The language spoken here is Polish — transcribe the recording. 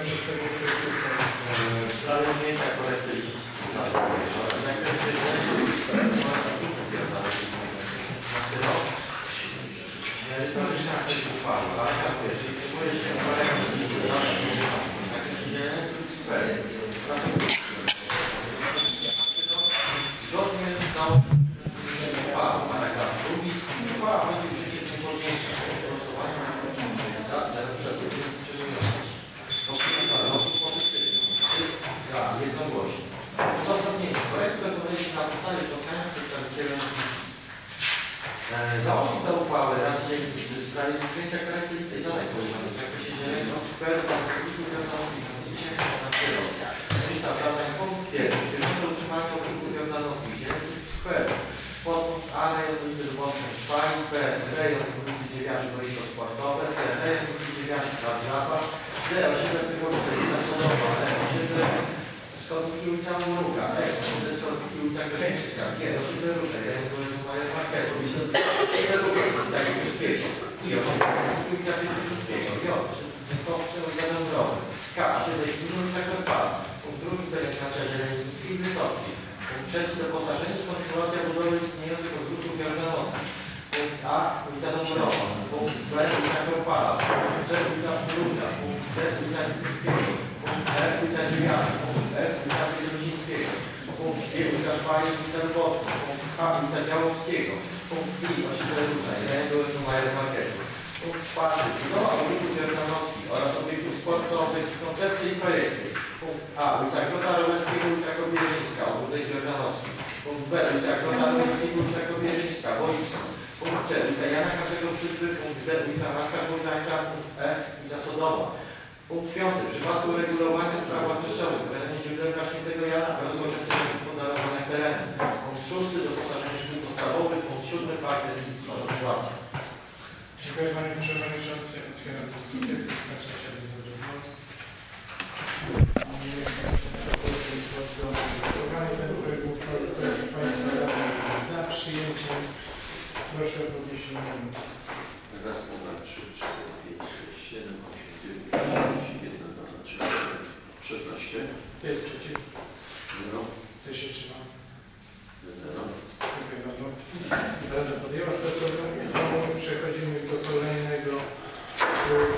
W sprawie wzięcia korekty listy zadań oraz zakresie zdarzenia merytoryczna uchwała, paragraf pierwszy, przyjmuje się korektę listy zgodnie z założeniem uchwały, paragraf drugi, uchwała będzie w życiu nie podjęcia głosowania na za jednogłośnie. Uzasadnienie. Projekt propozycji na podstawie spotkania przedstawicielem założeń do uchwały Rady Dzielnicy w sprawie przyjęcia korekty listy zadań położonych w zakresie dzielenia odczyperu dla publiku wiązanych z 2012 roku. Lista zadań punkt pierwszy. Bieżące utrzymanie obiektów jordanowskich dzielnic skweru. Podpunkt A rejon ulicy Lubowskiej Szwajn, B rejon ulicy Dziewiarzy boisko sportowe, C rejon ulicy Dziewiarzy plac zabaw, D osiedle Tychowice ulica Sodowa, E osiedle Szkodniki ulica Mruga, E osiedle Szkodniki ulica Grzeńska, G osiedle Różek, rejon ulicy Majer Marketu, osiedle Różek, ulica Górskiego, I osiedle ulica Pięćdziesiątego, J osiedle ulica Dąbrowy, K osiedle Gminy ulica Korpala, punkt drugi pielęgnacja Zielenińskiej i Wysokiej. Punkt trzeci doposażenie i kontynuacja budowy istniejących odwrótów jordanowskich. Punkt A ulica Dąbrowa. Punkt B ulica Korpala. Punkt C ulica Mruga. Punkt D ulica Lipińskiego. Punkt E ulica Dziewiarzy. Punkt F ulica Pielęgnińskiego. Punkt G ulica Szwajn, ulica Lubowska. Punkt H ulica Działowskiego. Punkt I osiedle Różaj, rejon Majer Marketu. Punkt czwarty budowa obiektów jordanowskich oraz obiektów sportowych, koncepcje i projekty. Punkt A ulica Grota Rolewskiego, ulica Kobierzyńska, obwódek jordanowski. Punkt B ulica Grota Rolewskiego, ulica Kobierzyńska, boisko. Punkt C ulica Jana Każdego Przyszły. Punkt D ulica Marka Bogdańca. Punkt E ulica Sodowa. Punkt piąty w przypadku regulowania spraw własnościowych w terenie źródełka Świętego Jana według orzeczenia gospodarowania terenem. Punkt szósty doposażenie szkół podstawowych. Punkt siódmy park letnictwa. Kontynuacja. Dziękuję Panie Przewodniczący. Otwieram dyskusję. Proszę chciałbym zabrać głos. Ten projekt uchwały, kto jest Państwa radnych za przyjęciem, proszę o podniesienie ręki. Raz, dwa, 3, 4, 5, 6, 7, 8, 9, 10, 11, 12, 13, 16. Kto jest przeciw? 0. Kto się wstrzymał? 0. Dziękuję bardzo. Rada podjęła stosowną uchwałę. Przechodzimy do kolejnego.